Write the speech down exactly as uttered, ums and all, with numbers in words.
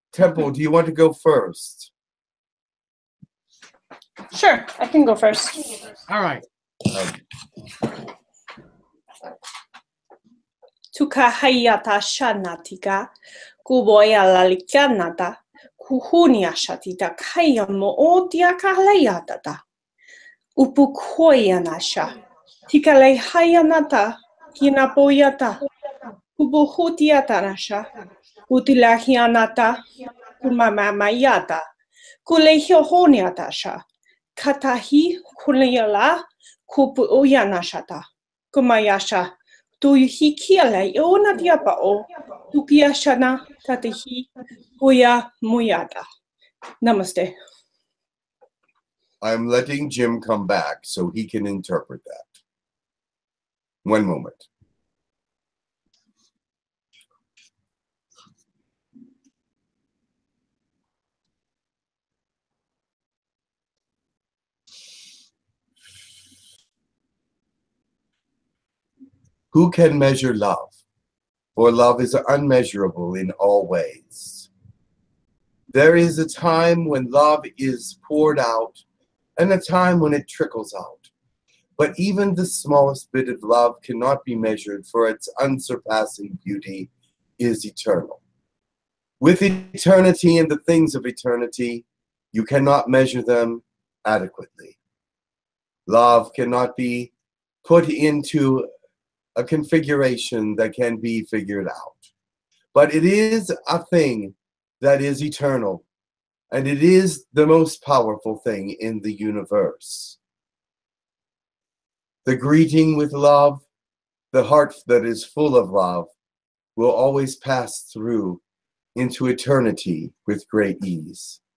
Temple, do you want to go first? Sure, I can go first. All right. Um, Tuka hayata shanatika, kuboya lalikanata, kuhunia shatita kaya mootia kalayatata. Upukoya nasha, tikale hayanata, kinapoyata, kubuhutiata nasha, utilahianata, kumamamayata, kulehihoniatasha, katahi kulayala, kupuyanashata, kumayasha. Tu hikiala iona diapao, tu piashana tatihi huya muyata. Namaste. I'm letting Jim come back so he can interpret that. One moment. Who can measure love? For love is unmeasurable in all ways. There is a time when love is poured out and a time when it trickles out. But even the smallest bit of love cannot be measured, for its unsurpassing beauty is eternal. With eternity and the things of eternity, you cannot measure them adequately. Love cannot be put into a configuration that can be figured out. But it is a thing that is eternal, and it is the most powerful thing in the universe. The greeting with love, the heart that is full of love, will always pass through into eternity with great ease.